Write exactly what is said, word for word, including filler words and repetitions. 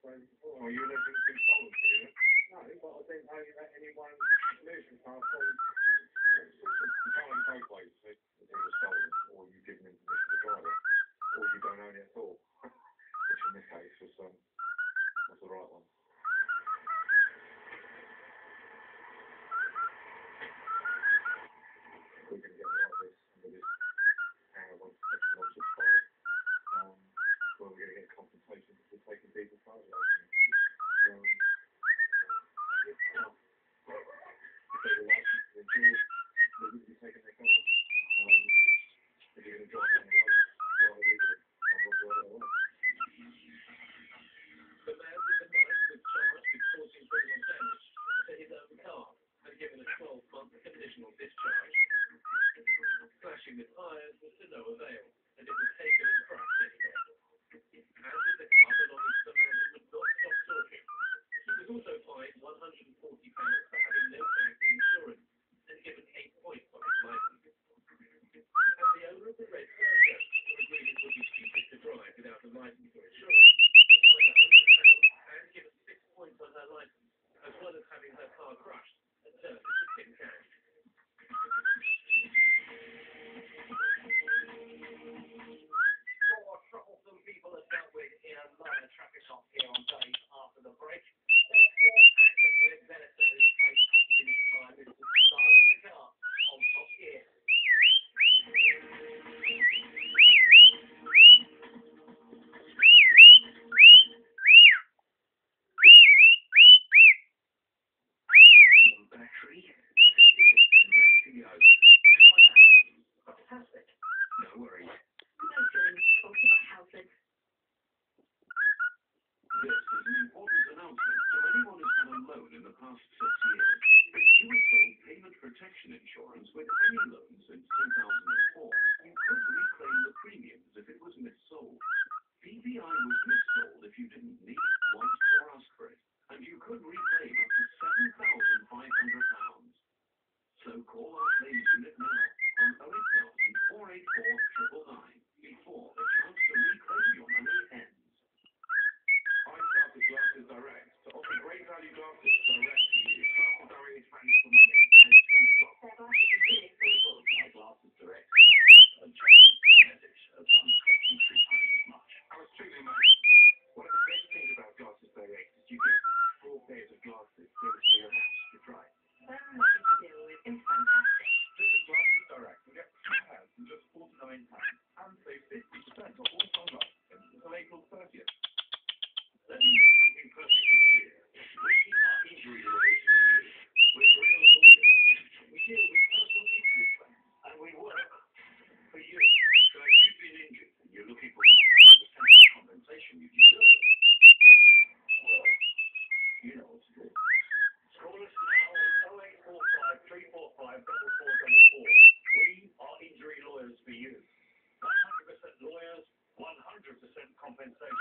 Well, you never been stolen, do you? No, but I didn't know that anyone losing car from you can't own both ways. It's either stolen or you give them permission to drive it, or you don't own it at all. Which in this case was um was the right one. We're going to get out of this under this hour once section one six five. Um, well, we're going to get compensation for taking people's cars away from them. Um, if uh, if they were licensed to enjoy, they wouldn't be taking their cars. Um, if you're going to drive down the road, drive illegally. And what's the other way? The man with the knife was charged with causing criminal damage to his own car and given a twelve month conditional discharge. Slashing the tyres was to no avail, and it was taken and crushed anyway. As with the car belonging to the man who would not stop talking, he was also fined one hundred and forty pounds for having no tax and insurance, and given eight points on his licence. As the owner of the red Porsche agreed it would be stupid to drive without a licence or insurance, one hundred pounds and given six points on her licence, as well as having her car crushed and turned into tin cash. More troublesome people are dealt with in a lot of traffic stops here on days after the break. There are four active benefits face this time. This is the start of the car on top gear. Battery, ready to go. Fantastic. No worries. No feeling. Talk about housing. This is an important announcement to anyone who's had a loan in the past six years. If you were sold payment protection insurance with any loan since two thousand four, you could reclaim the premiums if it was missold. P P I was missold if you didn't need, want, or ask for it, and you could reclaim up to seven thousand five hundred pounds. So call our claims unit now on oh eight thousand, four eight four, nine nine nine before the chance to reclaim your money ends. I started Glasses Direct to offer great value glasses direct to you. Glasses Direct is value for money and it's full stop. Their glasses are really affordable. My Glasses Direct. A message of one question three times as much. I was truly amazed. One of the best things about Glasses Direct is you get four pairs of glasses delivered to your house to try. Very nothing to deal with. It's fantastic. Visit Glasses Direct and get two pairs for just forty-nine pounds and save fifty percent on all sunglasses until April thirtieth. Let me make something perfectly clear. We are injury lawyers for you. We're real lawyers. We deal with personal injury claims, and we work for you. So if you've been injured and you're looking for one hundred percent compensation you deserve, well, you know what to do. Call us now on oh eight four five, three four five, four four four four. We are injury lawyers for you. one hundred percent lawyers, one hundred percent compensation.